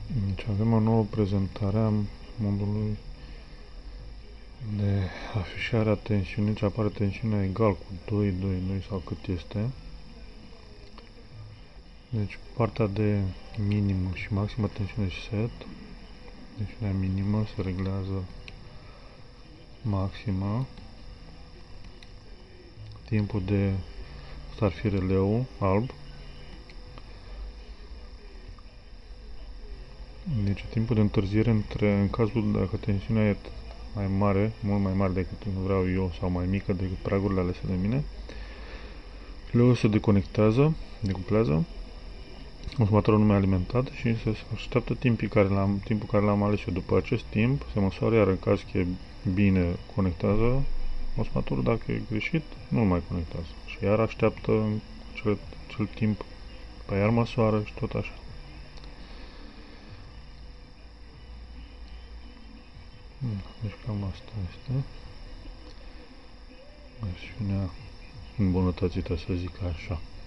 Deci avem o nouă prezentare a modului de afișare a tensiunii, ce apare tensiunea egal cu 2, 2, 2 sau cât este. Deci partea de minimă și maximă tensiune și set. Tensiunea minimă se reglează maxima. Timpul de asta ar fi releul alb. Deci timpul de întârziere în cazul dacă tensiunea e mai mare, mult mai mare decât vreau eu sau mai mică decât pragurile alese de mine, releul se deconectează, decuplează, consumatorul nu mai alimentat și se așteaptă timpul care l-am ales eu. După acest timp se măsoară, iar în caz că e bine conectează consumatorul, dacă e greșit, nu mai conectează. Și iar așteaptă cel timp, pe iar măsoară și tot așa. Deci cam asta este versiunea îmbunătățită, să zic așa.